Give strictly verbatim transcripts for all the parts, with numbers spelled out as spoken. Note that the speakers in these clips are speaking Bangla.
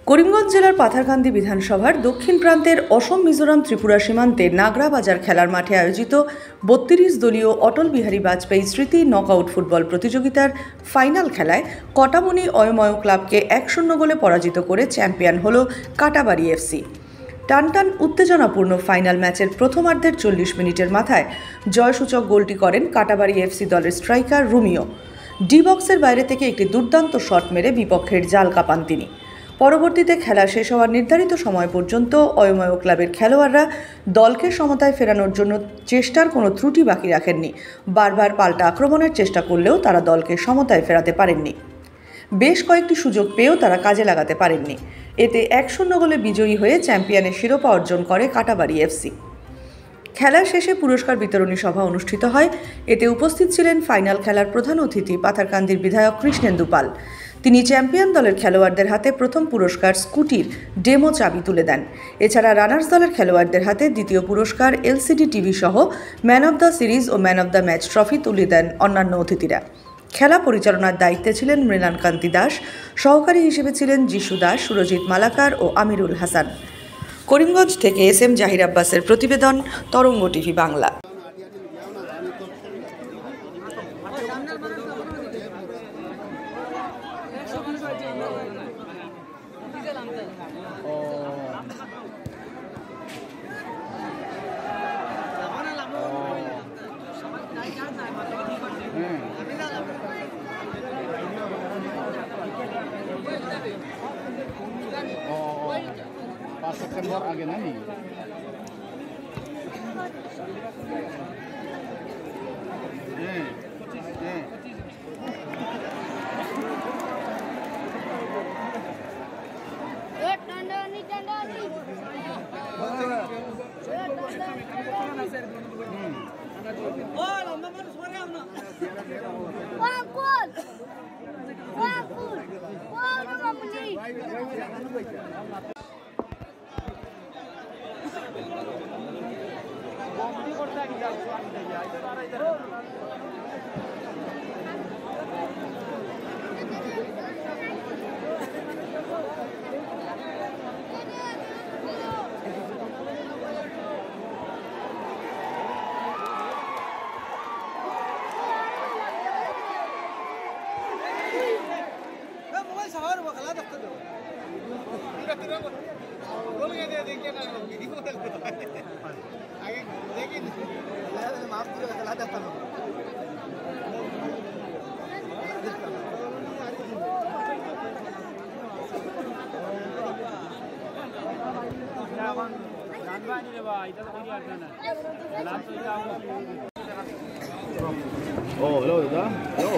করিমগঞ্জ জেলার পাথারকান্দি বিধানসভার দক্ষিণ প্রান্তের অসম মিজোরাম ত্রিপুরা সীমান্তে নাগরা বাজার খেলার মাঠে আয়োজিত বত্রিশ দলীয় অটল বিহারী বাজপেয়ী স্মৃতি নকআউট ফুটবল প্রতিযোগিতার ফাইনাল খেলায় কটামনি অয়ময় ক্লাবকে এক শূন্য গোলে পরাজিত করে চ্যাম্পিয়ন হল কাটাবাড়ি এফসি। টানটান উত্তেজনাপূর্ণ ফাইনাল ম্যাচের প্রথমার্ধের চল্লিশ মিনিটের মাথায় জয়সূচক গোলটি করেন কাটাবাড়ি এফসি দলের স্ট্রাইকার রুমিও। ডি বক্সের বাইরে থেকে একটি দুর্দান্ত শট মেরে বিপক্ষের জাল কাঁপান তিনি। পরবর্তীতে খেলা শেষ হওয়ার নির্ধারিত সময় পর্যন্ত অয়ময় ক্লাবের খেলোয়াড়রা দলকে সমতায় ফেরানোর জন্য চেষ্টার কোনো ত্রুটি বাকি রাখেননি। বারবার পাল্টা আক্রমণের চেষ্টা করলেও তারা দলকে সমতায় ফেরাতে পারেননি। বেশ কয়েকটি সুযোগ পেয়েও তারা কাজে লাগাতে পারেননি। এতে এক শূন্য গোলে বিজয়ী হয়ে চ্যাম্পিয়নের শিরোপা অর্জন করে কাটাবাড়ি এফসি। খেলার শেষে পুরস্কার বিতরণী সভা অনুষ্ঠিত হয়। এতে উপস্থিত ছিলেন ফাইনাল খেলার প্রধান অতিথি পাথারকান্দির বিধায়ক কৃষ্ণেন্দু পাল। তিনি চ্যাম্পিয়ন দলের খেলোয়াড়দের হাতে প্রথম পুরস্কার স্কুটির ডেমো চাবি তুলে দেন। এছাড়া রানার্স দলের খেলোয়াড়দের হাতে দ্বিতীয় পুরস্কার এলসিডি টিভি সহ ম্যান অব দ্য সিরিজ ও man of the match trophy তুলে দেন অন্যান্য অতিথিরা। খেলা পরিচালনার দায়িত্বে ছিলেন মৃণালকান্তি দাস, সহকারী হিসেবে ছিলেন যিশু দাস, সুরজিৎ মালাকার ও আমিরুল হাসান। করিমগঞ্জ থেকে এস এম জাহির আব্বাসের প্রতিবেদন, তরঙ্গ টিভি বাংলা। पाँच सेप्टेम्बर आगे नहीं Oh, hello, da? Hello.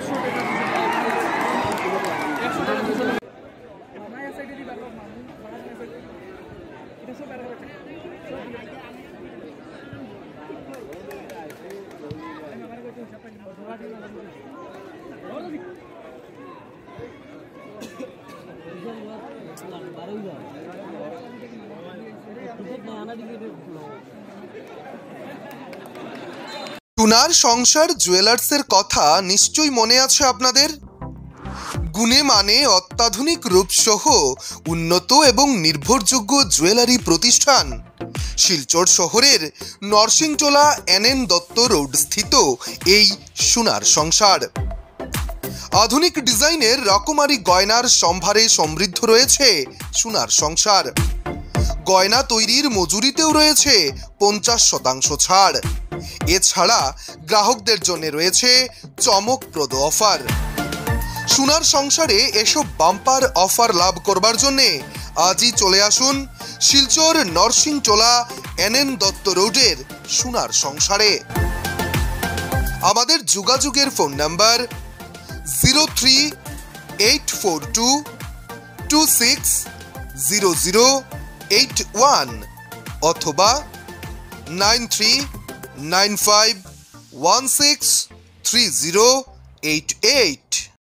টুনার সংসার জুয়েলার্সের কথা নিশ্চয়ই মনে আছে আপনাদের। গুণে মানে অত্যাধুনিক রূপসহ উন্নত এবং নির্ভরযোগ্য জুয়েলারি প্রতিষ্ঠান শিলচর শহরের Narsingtola N N Dutta road স্থিত এই সোনার সংসার। আধুনিক ডিজাইনের রকমারি গয়নার সম্ভারে সমৃদ্ধ রয়েছে সোনার সংসার। গয়না তৈরির মজুরিতেও রয়েছে পঞ্চাশ শতাংশ ছাড়। এছাড়া গ্রাহকদের জন্য রয়েছে চমকপ্রদ অফার। সোনার সংসারে এসব বাম্পার অফার লাভ করবার জন্য আজই চলে আসুন শিলচর নরসিংটোলা এন এন দত্ত রোডের সোনার সংসারে। আমাদের যোগাযোগের phone number zero three eight four two two six zero zero eight one অথবা nine three nine five one six three zero eight eight.